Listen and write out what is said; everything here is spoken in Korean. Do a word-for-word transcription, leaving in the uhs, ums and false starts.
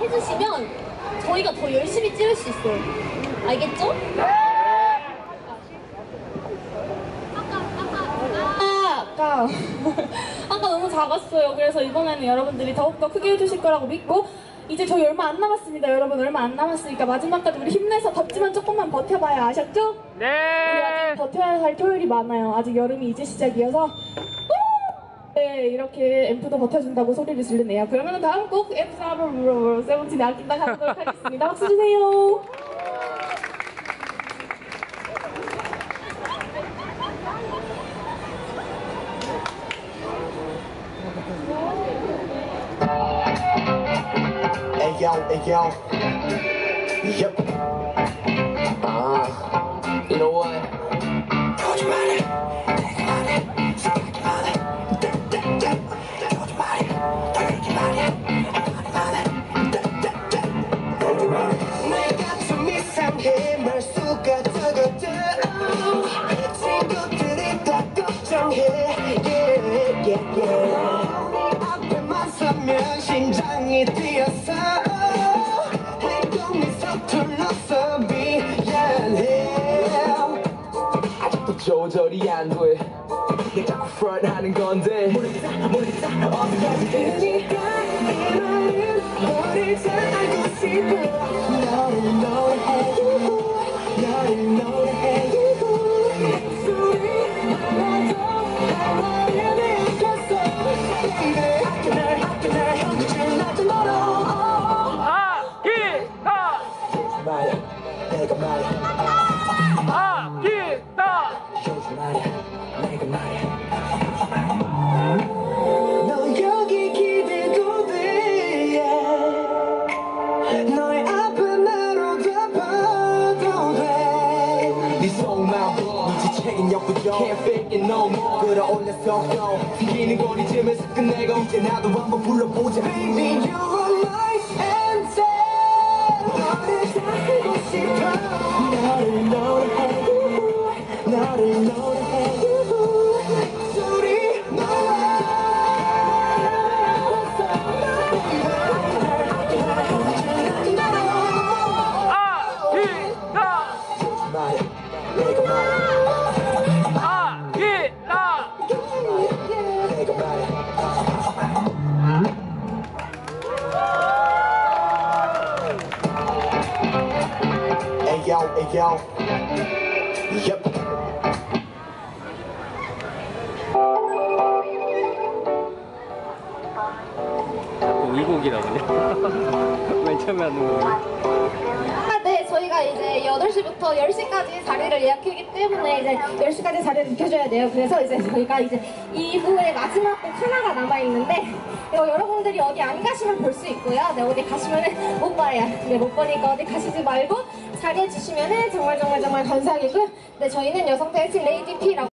해주시면 저희가 더 열심히 찍을 수 있어요. 알겠죠? 아, 아까 아까 너무 작았어요. 그래서 이번에는 여러분들이 더욱더 크게 해주실 거라고 믿고, 이제 저희 얼마 안 남았습니다. 여러분 얼마 안 남았으니까 마지막까지 우리 힘내서 덥지만 조금만 버텨봐요. 아셨죠? 네. 우리 아직 버텨야 할 토요일이 많아요. 아직 여름이 이제 시작이어서. 네, 이렇게 앰프도 버텨준다고 소리를 지르네요. 그러면 다음 곡 에프 세븐틴 아낀다 가도록 하겠습니다. 박수 주세요. Hey yo, hey yo. Yep. Uh, you know what? 거짓말해, 내가 말해, 생각이 많아. 거짓말해, 더 얘기 말해, 말이 많아. 내가 좀 이상해, 말수가 적어져. 친구들이 다 걱정해. Yeah, yeah, yeah. 앞에만 서면 심장이 뛰어서. 행동이 서툴러서 미안해. 아직도 조절이 안 돼. 내 자꾸 프런트 하는 건데 모르겠다 모르겠다 어디까지 되는지. 이 말은 너를 잘 알고 싶어. 너를 노래해 너를 노래해 목소리 하나도 할 말을 느꼈어. Baby 아껴 날 아껴 날 현실을 낮은 너로 아기다 말야 내가 말야 아기다 현실 말야 내가 말야. 너 여기 기대도 돼. 너의 앞은 나로 덮어도 돼. 네 속마음 눈치채긴 역부족. Can't fake it no more. 끌어올렸어 또 튀기는 거리쯤에서 끝내고 이제 나도 한번 불러보자. Baby you're my answer. 너를 잡고 싶어. 너를 노래해 너를 노래해 목소리 너와 Yo, hey, yo. Yep. 울곡이라고요? 맨 처음에 하는 거. 아, 네, 저희가 이제 여덟 시부터 열 시까지 자리를 예약했기 때문에 이제 열 시까지 자리를 지켜줘야 돼요. 그래서 이제 저희가 이제 이후에 마지막 곡 하나가 남아있는데, 이거 여러분들이 어디 안 가시면 볼 수 있고요. 네, 어디 가시면은 못 봐요. 네, 못 보니까 어디 가시지 말고 자리해 주시면은 정말 정말 정말 감사하겠고요. 네, 저희는 여성 댄스팀레이디비라고